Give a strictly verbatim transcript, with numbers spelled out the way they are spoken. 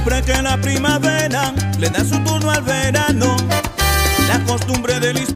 Siempre que la primavera le da su turno al verano, la costumbre del